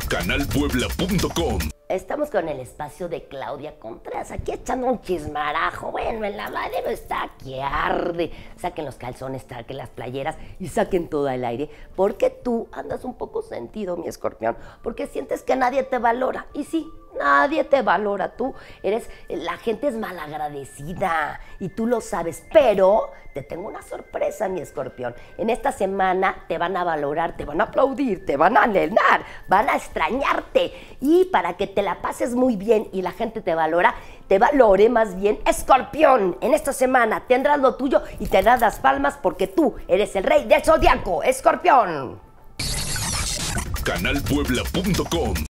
canalpuebla.com. Estamos con el espacio de Claudia Contreras, aquí echando un chismarajo. Bueno, en la madre está que arde. Saquen los calzones, saquen las playeras y saquen todo el aire. Porque tú andas un poco sentido, mi escorpión, porque sientes que nadie te valora. Y sí, nadie te valora. La gente es malagradecida y tú lo sabes, pero te tengo una sorpresa, mi escorpión. En esta semana te van a valorar, te van a aplaudir, te van a anhelar, van a extrañarte. Y para que te la pases muy bien y la gente te valore más bien, escorpión, en esta semana tendrás lo tuyo y te das las palmas porque tú eres el rey del zodiaco, escorpión. canalpuebla.com